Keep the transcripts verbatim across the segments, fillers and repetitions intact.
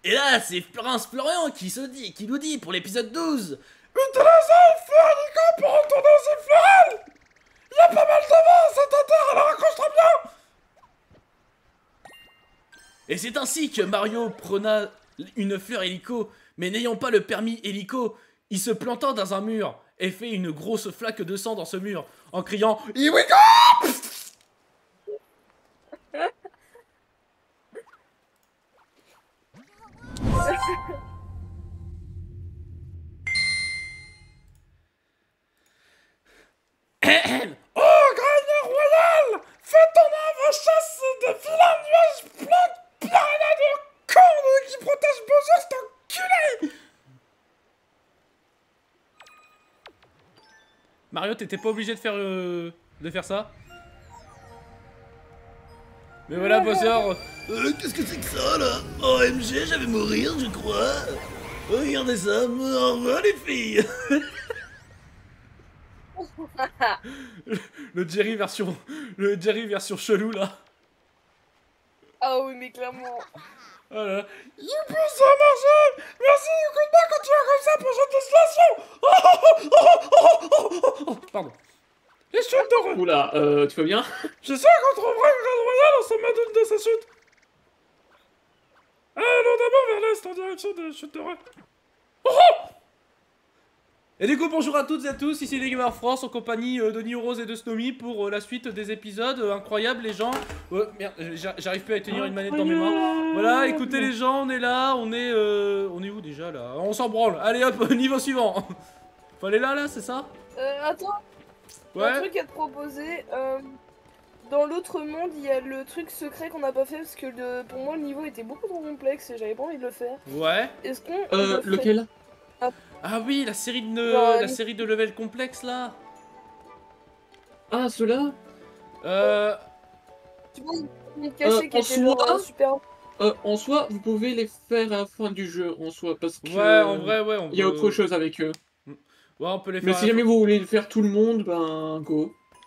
Et là, c'est Prince Florian qui se dit, qui nous dit pour l'épisode douze. Utilisez un feu hélico pour retourner aux îles Florales. Il y a pas mal de vent, cette terre, elle raccroche très bien. Et c'est ainsi que Mario prena une fleur hélico, mais n'ayant pas le permis hélico, il se planta dans un mur et fait une grosse flaque de sang dans ce mur en criant « Here we go !» Oh, Grenier Royal, fais ton œuvre, chasse des vilains nuages pleins de piranhas de cornes qui protègent Bowser, cet enculé. Mario, t'étais pas obligé de faire euh, de faire ça. Mais voilà, Bowser. Euh, Qu'est-ce que c'est que ça là? O M G, j'avais mourir, je crois. Regardez ça, au revoir les filles. Le Jerry version, le Jerry version chelou là. Ah oui, mais clairement. Voilà. Youpi, ça a marché. Merci, écoute-moi quand tu vas comme ça pour cette destination. Oh, oh, oh, oh, oh, oh, oh. Pardon. Les chutes de re... Oula, euh, tu vas bien? Je sais qu'on trouvera une grande royale en sommet d'une de ces chutes. Allons d'abord vers l'est en direction des chutes de re... Oh, oh. Et du coup, bonjour à toutes et à tous, ici les Gamers France en compagnie euh, de Neo et de Snowy pour euh, la suite des épisodes euh, incroyables, les gens. Euh, merde, j'a- j'arrive plus à tenir une manette dans mes mains. Voilà, écoutez les gens, on est là, on est euh, on est où déjà là? On s'en branle. Allez hop, niveau suivant. Faut aller là, là, c'est ça? Euh, attends, Ouais. un truc à te proposer. Euh, dans l'autre monde, il y a le truc secret qu'on n'a pas fait parce que le, pour moi le niveau était beaucoup trop complexe et j'avais pas envie de le faire. Ouais. Est-ce qu'on. Euh, le ferait lequel? Ah oui, la série de Genre, la euh, série de level complexe là. Ah, ceux-là? Euh Tu vois, une cachée Euh, qui en était genre, soi euh, super. Euh, en soi, vous pouvez les faire à la fin du jeu, en soi, parce que... Ouais, en vrai, ouais, on Il y a peut- autre chose avec eux. Ouais, on peut les faire. Mais à si la jamais fin. vous voulez le faire tout le monde, ben, go.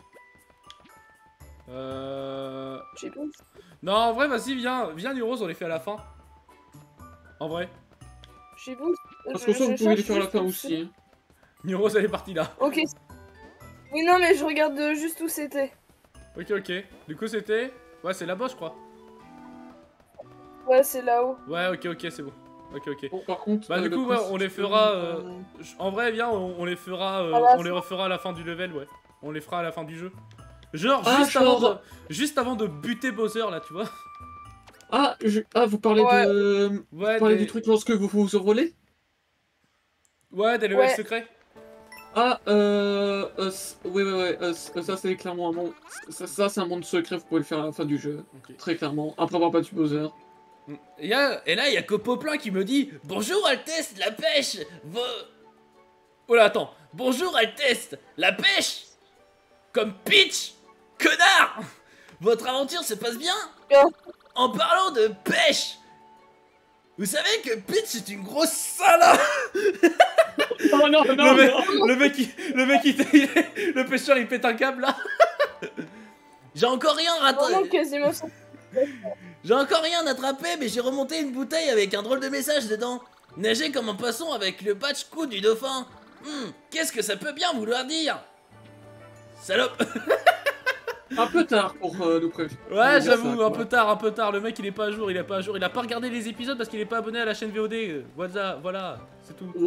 Euh Je sais pas. Non, en vrai, vas-y, viens, viens Nero, on les fait à la fin. En vrai. Je sais pas. Parce Je- qu'en soi, je vous pouvez les cherche faire à la juste fin où aussi. hein. Nero, elle est partie là. c'est. Ok. Oui, non, mais je regarde euh, juste où c'était. Ok, ok. Du coup, c'était. Ouais, c'est là-bas, je crois. Ouais, c'est là-haut. Ouais, ok, ok, c'est bon. Ok, ok. Bon, par contre... Bah, euh, du le coup, ouais, principe, on les euh, fera. euh, euh, je- En vrai, viens, on, on les fera. euh, À la on les fin. refera à la fin du level, ouais. On les fera à la fin du jeu. Genre, Ah, juste, avant genre- de, juste avant de buter Bowser, là, tu vois. Ah, je... ah, vous parlez Ouais. de... Ouais, Vous parlez des... du truc lorsque vous vous enrôlez? Ouais, des levels Ouais. secrets. Ah, euh... euh c- ouais, ouais, ouais, euh, c- ça c'est clairement un monde... Ça, ça, c'est un monde secret, vous pouvez le faire à la fin du jeu. Ok. Très clairement. Après avoir battu Bowser. Et, y a- et là, il y a Copoplein qui me dit bonjour Altesse, la pêche. Vo... Oh là, attends. Bonjour Altesse, la pêche. Comme Peach, connard. Votre aventure se passe bien? Oh. En parlant de pêche, vous savez que Peach est une grosse salope. Oh non, non, le, mec, le mec, il, le mec, il, il- le pêcheur, il pète un câble là. J'ai encore rien Vraiment raté. quasiment ça. J'ai encore rien attrapé, mais j'ai remonté une bouteille avec un drôle de message dedans. Nager comme un poisson avec le patch coup du dauphin. Hmm, qu'est-ce que ça peut bien vouloir dire? Salope. Un peu tard pour euh, nous prévenir. Ouais, dire j'avoue, ça, un quoi. peu tard, un peu tard. Le mec, il est pas à jour, il est pas à jour. Il a pas regardé les épisodes parce qu'il est pas abonné à la chaîne V O D. Voilà, voilà, c'est tout.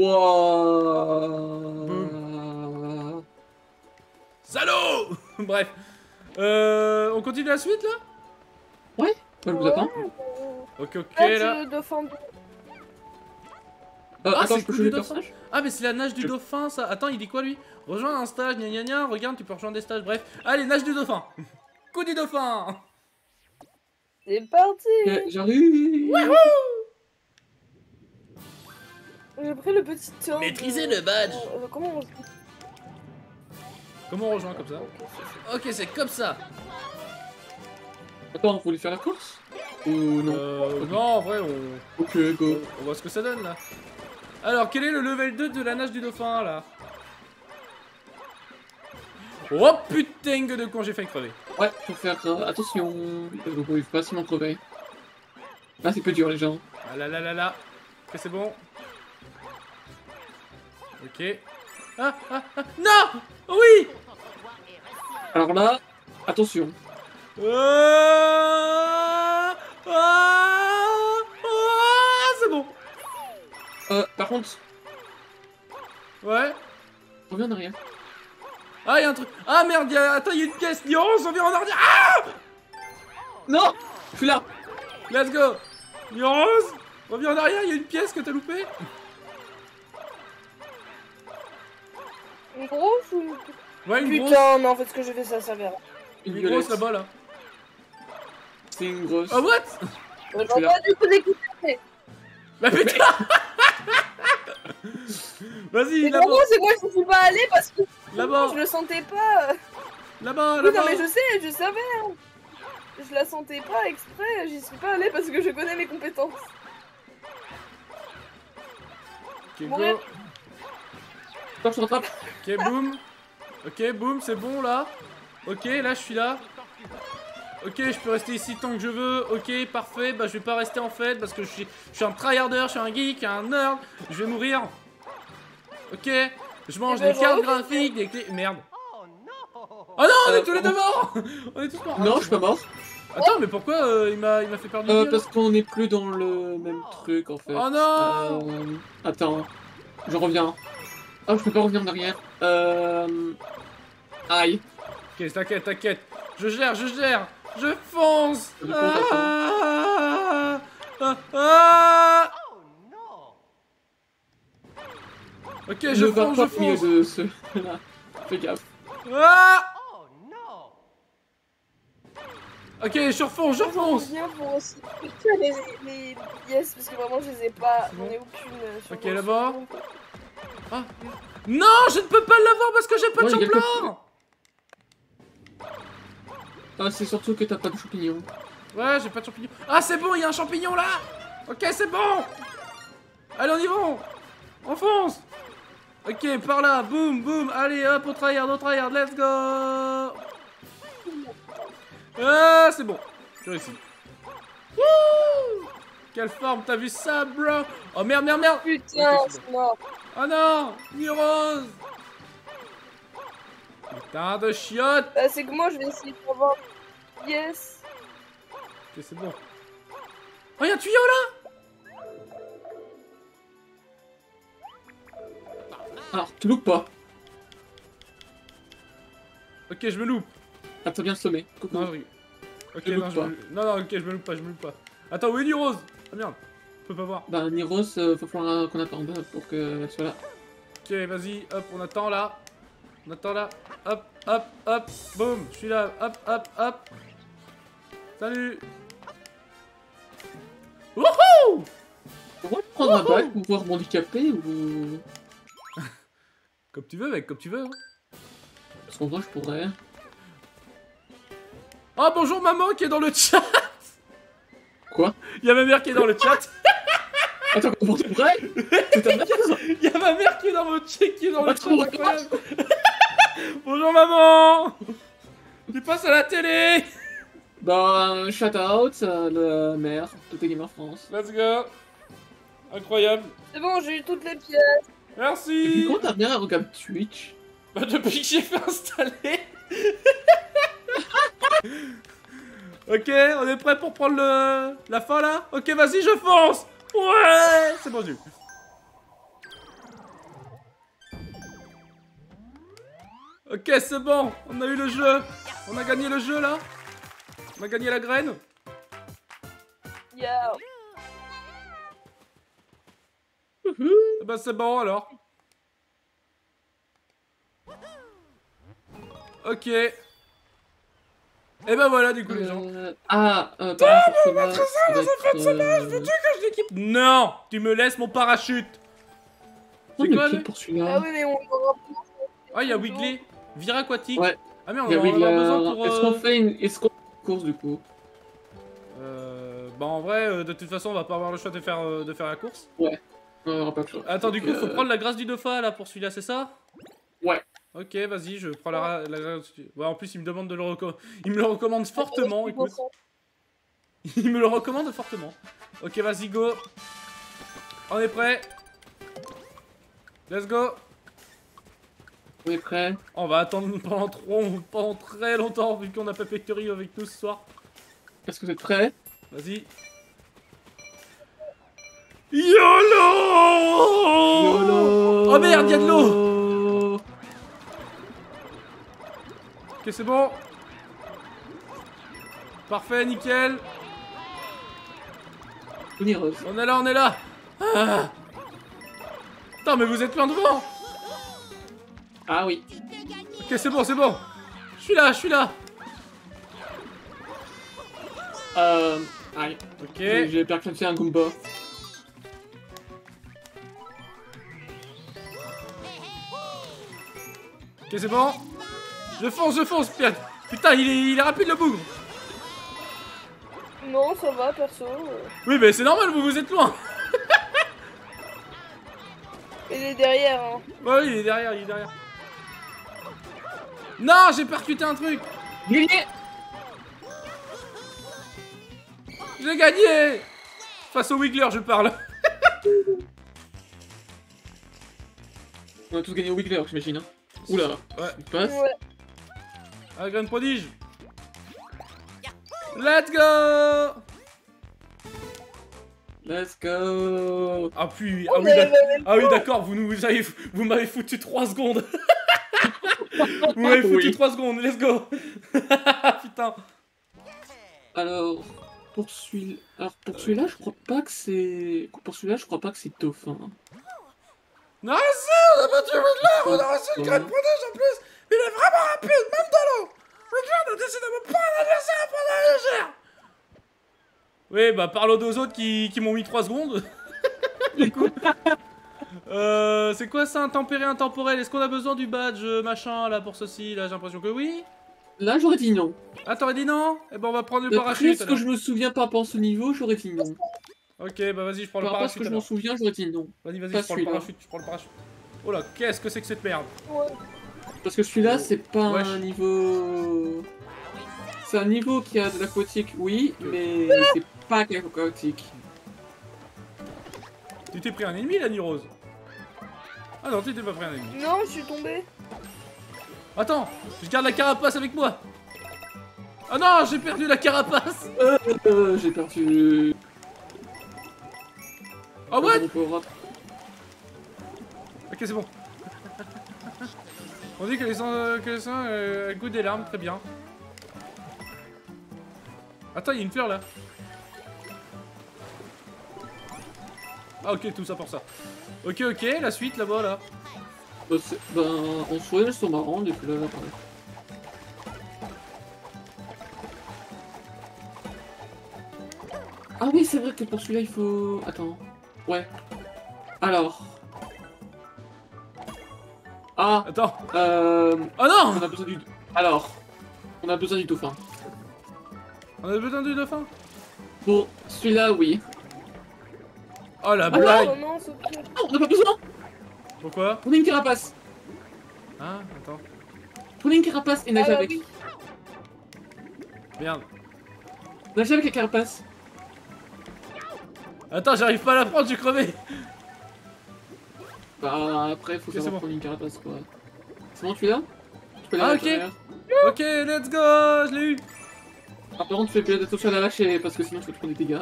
Wouah. Salaud. Bref. Euh, on continue la suite là? Ouais, je vous attends. Ok, ok, Ah, là. tu- dauphin. Euh, Ah, attends, c'est je peux le jouer coup le du dauphin. personnage? Ah, mais c'est la nage du Je- dauphin, ça. Attends, il dit quoi lui? Rejoins un stage, gna gna gna. Regarde, tu peux rejoindre des stages. Bref. Allez, nage du dauphin. Coup du dauphin. C'est parti. Ok, j'arrive. J'ai pris le petit temps. Maîtrisez de- le badge. Euh, comment on... Comment on rejoint comme ça? Ok, c'est ça. Ok, c'est comme ça. Attends, vous voulez faire la course? Ou non? Euh, non, en vrai, on... Ok, go. on voit ce que ça donne là. Alors, quel est le level deux de la nage du dauphin là? Oh putain de con, j'ai failli crever. Ouais, faut faire euh, attention. Vous pouvez facilement crever. Là, c'est peu dur, les gens. Ah là là là là. Ok, c'est bon. Ok. Ah, ah, ah. Non! Oui! Alors là, attention. Ah, ah, ah, c'est bon. Euh, par contre, Ouais. reviens en arrière. Ah, y'a un truc. Ah merde, y'a... attends, y'a une pièce. Niros, on vient en arrière. Ah! Non! Je suis là! Let's go. Niros, reviens en arrière, y'a une pièce que t'as loupée. Une grosse ou une... Ouais, une grosse. Putain, mais en fait, ce que j'ai fait, ça s'avère. Une Une grosse violette. là-bas, là. C'est une grosse. Ah, what? On suis va là. pas du coup d'écouter. Bah putain. Vas-y, Mais là-bas. gros, c'est moi, je ne suis pas allée parce que Là-bas. je le sentais pas. Là-bas, Oui, non, là-bas. mais je sais, je savais. hein. Je la sentais pas exprès, j'y suis pas allée parce que je connais mes compétences. Ok, Mourir. go. Attends, je te rattrape. Ok, boum. Ok, boum, c'est bon là. Ok, là je suis là. Ok, je peux rester ici tant que je veux. Ok, parfait. Bah, je vais pas rester en fait parce que je suis, je suis un tryharder, je suis un geek, un nerd. Je vais mourir. Ok, je mange Eh ben, des cartes voilà. graphiques, des clés. Merde. Oh non, on est Euh, tous les deux morts. On est tous morts. Non, Ah, je suis pas mort. Attends, mais pourquoi euh, il m'a il m'a fait perdre Euh, une vie, parce qu'on n'est plus dans le même truc en fait. Oh non. Euh, Attends, je reviens. Oh, je peux pas revenir en arrière. Euh... Aïe. Ok, t'inquiète, t'inquiète. Je gère, je gère. Je fonce. Du coup, t'attends. Ah, ah, ah. Ok, je Je vais fonce, pas je au milieu fonce. de ce... là. Fais gaffe. Ah. Ok, je refonce, je Je refonce. reviens pour aussi que les, les pièces parce que vraiment je les ai pas. C'est J'en bon. ai aucune. euh, sur Ok, mon là-bas. souvenir. Ah. Non, je ne peux pas l'avoir parce que j'ai pas Non, de il y a quelque- champlain. Ah, c'est surtout que t'as pas de champignons. Ouais, j'ai pas de champignon. Ah, c'est bon, il y a un champignon là. Ok, c'est bon. Allez, on y va. On fonce. Ok, par là, boum, boum. Allez, hop, on tryhard, on tryhard, let's go. Ah, c'est bon. J'ai réussi. Wouh. Quelle forme, t'as vu ça, bro? Oh merde, merde, merde. Putain, Ok, c'est c'est mort. Oh non, Niros. Putain de chiotte. Bah, c'est que moi je vais essayer d'avoir. Yes. Ok, c'est bon. Oh, y'a un tuyau là. Alors, tu loupes pas. Ok, je me loupe. Ah, t'as bien sommé. Coucou. Non, oui. Ok, Je non, loupe je pas. me... non, non, ok, je me loupe pas, je me loupe pas. Attends, où est Niros? Ah merde, je peux pas voir. Bah, Niros, euh, faut falloir qu'on attende pour qu'elle soit là. Ok, vas-y, hop, on attend là. On attend là. Hop, hop, hop, boum, je suis là. Hop, hop, hop. Salut. Wouhou! On va prendre un bac pour pouvoir m'handicaper ou... Comme tu veux, mec, comme tu veux. hein. Parce qu'en vrai, je pourrais. Oh, bonjour maman qui est dans le chat. Quoi? Il y a ma mère qui est dans le chat. Attends, pour de vrai? C'est ta mère? Il y a ma mère qui est dans le chat, qui est dans le chat. Attends, incroyable. Bonjour maman. Tu passes à la télé. Bah, shout out à la mère de T Gamer France. Let's go. Incroyable. C'est bon, j'ai eu toutes les pièces. Et puis Merci. quand ta mère elle regarde Twitch? Bah depuis que j'ai fait installer. Ok, on est prêt pour prendre le... la fin là? Ok, vas-y, je fonce. Ouais, c'est bon, j'ai eu. Ok, c'est bon, on a eu le jeu. On a gagné le jeu là. On a gagné la graine. Yeah. Eh ben c'est bon alors. Ok. Et ben voilà du coup les gens. Euh... Ah, euh, par contre, pour cela, ça va être... Euh... Que je l'équipe. Non, tu me laisses mon parachute. Oh, C'est mais quoi quel le- pour Ah celui-là? oui, mais on aura. Ah, il y a Wiggly. Vire aquatique. Ouais. Ah merde, on Il y va a en avoir Wiggler. besoin pour... Est-ce euh, qu'on fait une... Est-ce qu'on fait une course du coup? Euh... Bah en vrai, euh, de toute façon, on va pas avoir le choix de faire, euh, de faire la course. Non, il n'y aura pas de choix. Attends, du coup, Donc, faut euh, prendre la grâce du dauphin là pour celui-là, c'est ça? Ouais. Ok, vas-y, je prends la, la grâce du... Ouais, en plus, il me demande de le recommander. Il me le recommande fortement, écoute. Il me le recommande fortement. Ok, vas-y, go. On est prêt. Let's go. On est prêt. On va attendre pendant, trop, pendant très longtemps vu qu'on a pas Factory avec nous ce soir. Est-ce que vous êtes prêts? Vas-y. YOLO. YOLO. Oh merde, y'a de l'eau. Ok, c'est bon. Parfait, nickel. Tony Rose. On est là, on est là. Ah. Attends, mais vous êtes loin devant. Ah oui. Ok, c'est bon, c'est bon. Je suis là, je suis là. Euh... Aïe. Ok. J'ai j'ai percuté un Goomba. Ok, c'est bon. Je fonce, je fonce, putain. Putain, il est, il est rapide le bougre. Non, ça va, perso. euh. Oui, mais c'est normal, vous vous êtes loin. Il est derrière, hein. Ouais, oui, il est derrière, il est derrière. Non, j'ai percuté un truc. Gagné. J'ai gagné. Face au Wiggler, je parle. On a tous gagné au Wiggler, j'imagine. Hein. Oula. Ouais. Il passe. Ouais. Ah, graine prodige. Let's go. Let's go. Ah, puis... Oh, Ah oui, mais- d'ac- mais- mais- ah oui, d'accord, vous, nous avez... vous m'avez foutu trois secondes. Vous m'avez foutu Oui. trois secondes, let's go. Putain. Alors, pour celui-là, alors pour celui-là, je crois pas que c'est, pour celui-là, je crois pas que c'est dauphin. Non, si, on a battu Wiggler, on a reçu une graine prodige en plus. Il est vraiment rapide, même dans l'eau. Wiggler n'a décidément pas un adversaire à prendre à la légère. Oui, bah parle aux deux autres qui, qui m'ont mis trois secondes. Du coup. Euh, c'est quoi ça, intempéré, intemporel? Est-ce qu'on a besoin du badge euh, machin là pour ceci? Là, j'ai l'impression que oui. Là, j'aurais dit non. Ah, t'aurais dit non? Eh ben, on va prendre le D'après parachute. ce que alors. je me souviens par rapport à ce niveau, j'aurais dit non. Ok, bah vas-y, je prends le Par rapport à ce parachute. que je m'en alors. souviens, j'aurais dit non. Vas-y, vas-y, pas je prends le celui-là. parachute, je prends le parachute. Oh là, qu'est-ce que c'est que cette merde? Ouais. Parce que celui-là, Oh. c'est pas Wesh. un niveau. C'est un niveau qui a de l'aquatique, oui, mais c'est pas aquatique. Tu t'es pris un ennemi, la Rose? Ah non, tu t'es pas pris un ennemi. Non, je suis tombée. Attends, je garde la carapace avec moi. Ah non, j'ai perdu la carapace. Euh, euh, j'ai perdu. Ah what? Mon power-up. Ok, c'est bon. On dit que les sangs, que les sangs euh, goûtent des larmes, très bien. Attends, il y a une fleur là. Ah ok, tout ça pour ça. Ok, ok, la suite là-bas là. Bah, c'est- ben, en soi, elles sont marrantes, les fleurs. ouais. Ah oui, c'est vrai que pour celui-là, il faut... Attends. Ouais. Alors... Ah, Attends. euh... Oh non. On a besoin du... Alors... On a besoin du dauphin. On a besoin du dauphin. Bon, celui-là, oui. Oh la Ah blague. non, non, c'est pire. Non, on n'a pas besoin. Pourquoi? On a une carapace. Hein? Attends. Prenez une carapace et nage Ah bah avec. oui. Merde. Nage avec la carapace. Attends, j'arrive pas à la prendre, j'ai crevé. Bah, après, faut Ok, c'est savoir bon. prendre une carapace, quoi. C'est bon, tu l'as? Tu peux aller Ah, à ok. l'intérieur. Ok, let's go, je l'ai eu. Ah, par contre, tu fais plus attention à la lâcher parce que sinon tu vas te prendre des dégâts.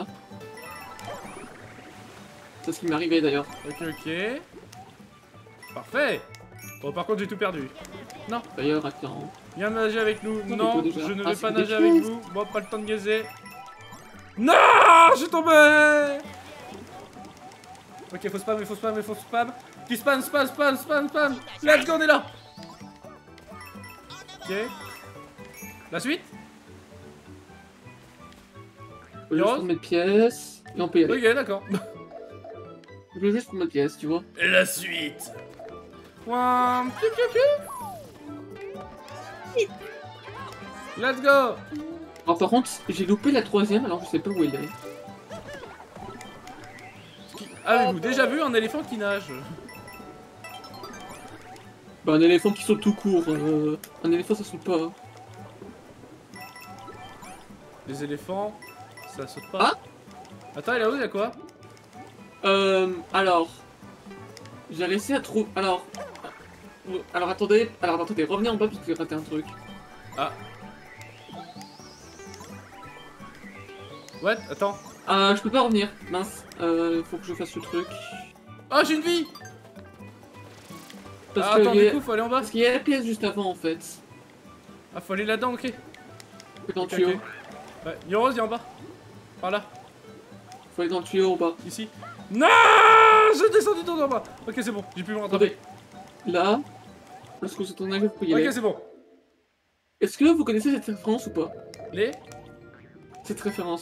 C'est ce qui m'est arrivé d'ailleurs. Ok, ok. Parfait. Bon, par contre, j'ai tout perdu. Non, D'ailleurs, attends. viens nager avec nous. mais Non, toi, déjà. je ne Ah, vais c'est pas des nager avec choses. vous. Bon, pas le temps de gaiser. Non, je suis tombé. Ok, faut spam, il faut spam, il faut spam. Tu spam, spam, spam, spam, spam. Let's go, on est là. Ok. La suite? Je vais juste Rose prendre mes pièces et on peut y aller. Ok, d'accord. Je vais juste prendre mes pièces, tu vois. Et la suite. Ouin, piou, piou, piou. Let's go. Alors, par contre, j'ai loupé la troisième, alors je sais pas où elle est. Avez-vous déjà vu un éléphant qui nage? Bah, un éléphant qui saute tout court. euh, Un éléphant, ça saute pas. Les éléphants, ça saute pas. Ah. Attends, il est où, il y a quoi? Euh, alors... J'ai réussi à trouver... Alors... euh, Alors attendez, alors attendez, revenez en bas parce que j'ai raté un truc. Ah. What? Attends. Euh, je peux pas revenir, mince. Euh, faut que je fasse le truc. Oh, j'ai une vie! Parce Ah, que attends, il y du a- coup, faut aller en bas. Parce qu'il y a la pièce juste avant en fait. Ah, faut aller là-dedans, ok. Faut aller dans le Ok, tuyau. ok. Ouais, Yoros, il est en bas. Par là, Faut aller dans le tuyau en bas. ici. Non! J'ai descendu tout en bas. Ok, c'est bon, j'ai pu me rattraper. Attendez. Là, lorsque vous êtes en arrivée, vous pouvez y aller. Ok, c'est bon. Est-ce que vous connaissez cette référence ou pas? Les? Cette référence.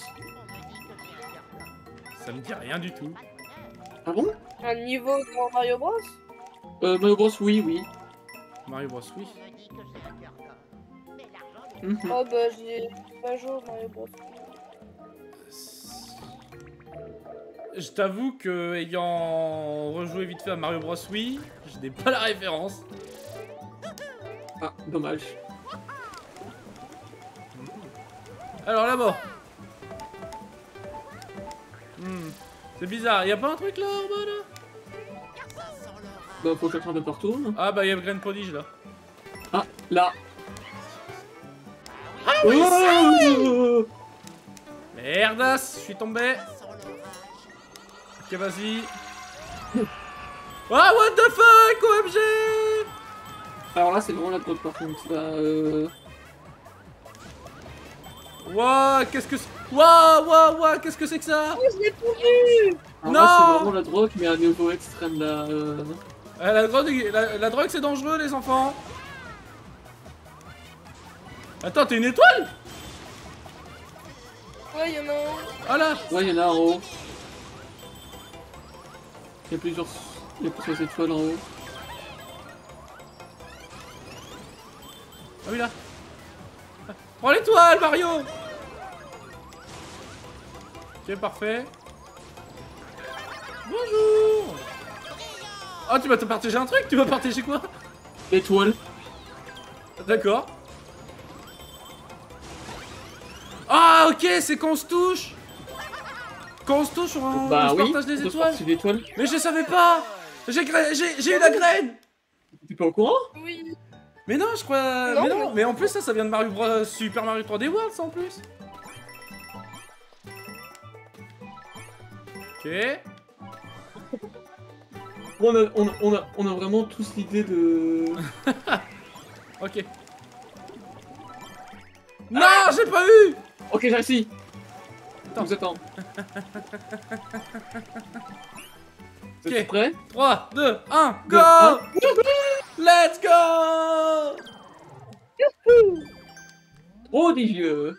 Ça me dit rien du tout. Ah bon? Un niveau dans Mario Bros? Euh, Mario Bros, oui, oui. Mario Bros, oui. Mhm. Oh bah j'ai pas joué au Mario Bros. Je t'avoue que, ayant rejoué vite fait à Mario Bros, oui, je n'ai pas la référence. Ah, dommage. Alors là-bas. Hmm. C'est bizarre, y a pas un truc là en bas là? Bah, faut chercher un peu partout. hein. Ah bah y a le Grain Prodige là. Ah, là. Ah oui, Oh Merdas, je suis tombé. Ok, vas-y. Ah, what the fuck, O M G! Alors là, c'est vraiment la drogue par contre. Là, euh... Wouah, qu'est-ce que c'est? Wouah, wouah, wouah, qu'est-ce que c'est que ça? Oh, je l'ai pas vu! Alors là, c'est Non vraiment la drogue, mais à niveau extrême là. Euh... Euh, la drogue, la, la drogue c'est dangereux, les enfants. Attends, t'es une étoile? Ouais, y'en a un. Ah là. Ouais, il y en a en haut. Il y a plusieurs. Il y a plusieurs étoiles en haut. Ah oui, là. Ah, prends l'étoile, Mario. Ok, parfait. Bonjour. Oh, tu vas te partager un truc? Tu vas partager quoi? L'étoile. D'accord. Ah, ok, c'est qu'on se touche. Quand on se touche, on, Bah on se oui, partage les on se étoiles. partage l'étoile. Mais je savais pas. J'ai gra- j'ai j'ai eu la graine. T'es pas au courant? Oui. Mais non, je crois. Non. Mais non, mais en plus, ça, ça vient de Mario Bros. Super Mario trois D World, ça en plus. Ok. On a, on, a, on, a, on a vraiment tous l'idée de... Ok. Non, j'ai pas eu. Ok, j'ai réussi. Attends. Je vous attends. Vous Ok. êtes prêts? trois, deux, un, go. Deux, un. Let's go. Prodigieux.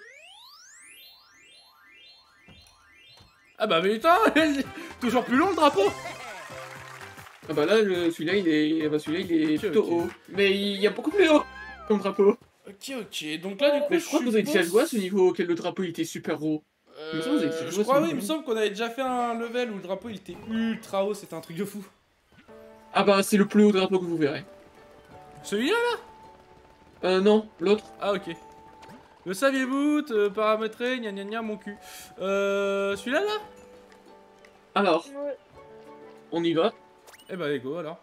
Ah bah mais putain, toujours plus long le drapeau. Ah bah là, le- celui-là, il est, bah, celui-là, il est Ok, plutôt ok. haut. Mais il y a beaucoup plus haut comme drapeau. Ok, ok, donc là du coup Mais je crois que vous avez déjà joué à ce niveau auquel le drapeau il était super haut. Il me semble que vous avez déjà Euh, joué je à crois ce oui, il me niveau. semble qu'on avait déjà fait un level où le drapeau il était ultra haut, c'était un truc de fou. Ah bah c'est le plus haut drapeau que vous verrez. Celui-là là? Euh non, l'autre. Ah ok. Le saviez-vous, te paramétrer, gna gna gna mon cul. Euh, celui-là là? Alors, Ouais. on y va. Eh bah go alors.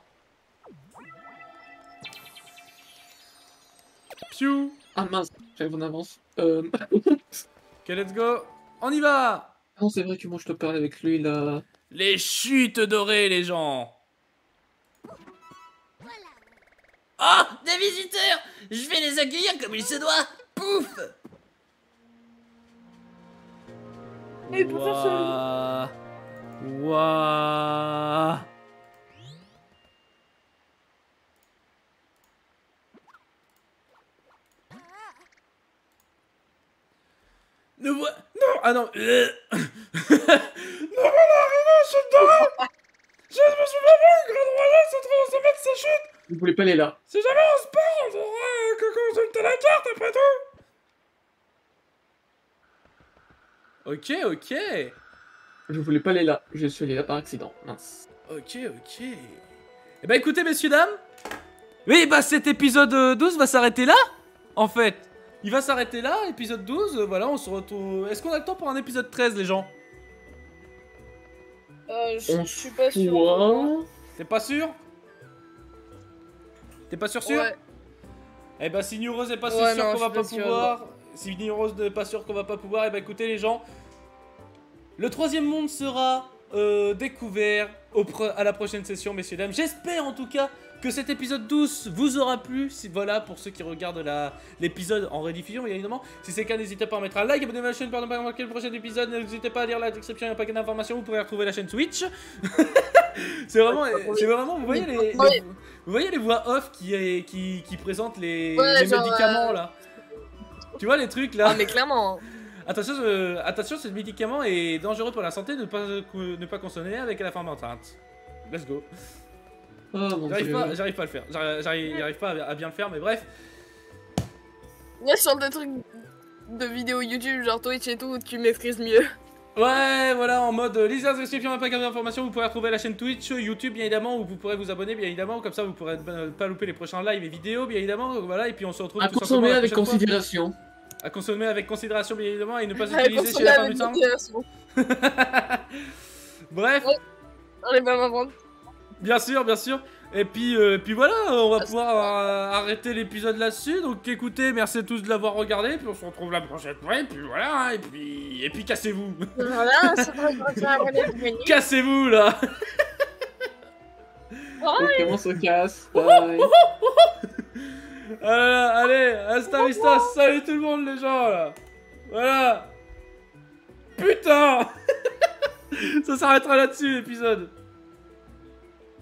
Piou. Ah mince, j'arrive en avance. Euh... Ok, let's go. On y va. non, c'est vrai que moi je te parle avec lui là. Les chutes dorées les gens. Oh, des visiteurs! Je vais les accueillir comme il se doit! Pouf! Mais il peut faire ça, Ouah. Ouah. Nous voit... Non. Ah non. Euh. Nous voilà arrivés à chute dorée. Je me souviens pas, le Grand Royal se trouve au sommet de sa chute. Vous voulez pas aller là? Si jamais on se perd, on devra euh, que consulter la carte après tout. Ok, ok. Je voulais pas aller là, je suis allé là par accident. Mince. Ok, ok. Eh bah écoutez, messieurs, dames. Oui, bah cet épisode euh, douze va s'arrêter là, en fait. Il va s'arrêter là, épisode douze, euh, voilà, on se retrouve... Est-ce qu'on a le temps pour un épisode treize, les gens? Euh, je On je suis pas sûre. Quoi? T'es pas sûr? T'es pas sûr sûr? Ouais. Eh bah si New Rose n'est pas si Ouais, sûr non, qu'on je va suis pas pas sûre, pouvoir, si New Rose n'est pas sûr qu'on va pas pouvoir, et bah écoutez les gens, le troisième monde sera euh, découvert au pre- à la prochaine session, messieurs dames. J'espère en tout cas que cet épisode douze vous aura plu. Si, voilà, pour ceux qui regardent la- l'épisode en rediffusion, bien évidemment. Si c'est le cas, n'hésitez pas à mettre un like, abonnez-vous à la chaîne pour ne pas manquer le prochain épisode. N'hésitez pas à lire la description, il y a un paquet d'informations. Vous pourrez retrouver la chaîne Twitch. c'est vraiment, c'est vraiment, vous voyez les, les- vous voyez les voix off qui, est- qui, qui présentent les, Ouais, les genre, médicaments euh, là. Tu vois les trucs là. Ah, mais clairement. Attention, ce, attention, ce médicament est dangereux pour la santé, ne pas, ne pas consommer avec la femme enceinte. Let's go. Oh mon J'arrive dieu. pas, j'arrive pas à le faire. J'arrive, j'arrive j'arrive pas à, à bien le faire, mais bref. Il y a sur des trucs de vidéos YouTube, genre Twitch et tout, où tu maîtrises mieux. Ouais, voilà, en mode euh, lisez la description, un paquet d'informations. Vous pourrez retrouver la chaîne Twitch, YouTube, bien évidemment, où vous pourrez vous abonner, bien évidemment. Comme ça, vous pourrez euh, pas louper les prochains lives et vidéos, bien évidemment. Donc, voilà, et puis on se retrouve À tout simplement consommer la avec prochaine fois. considération. À consommer avec considération, bien évidemment, et ne pas Avec utiliser chez consommer la femme avec du sang. modération. Bref. On est pas m'apprendre. Bien sûr, bien sûr. Et puis, euh, puis voilà, on va pouvoir euh, arrêter l'épisode là-dessus. Donc écoutez, merci à tous de l'avoir regardé. Puis on se retrouve la prochaine fois. Et puis voilà, et puis, et puis cassez-vous. Voilà, c'est pas grave, Cassez-vous là. Donc, comment se casse? Bye. Voilà, allez, hasta vista. Salut tout le monde les gens là. Voilà. Putain. Ça s'arrêtera là-dessus l'épisode.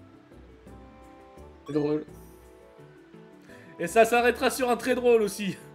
C'est drôle. Et ça s'arrêtera sur un très drôle aussi.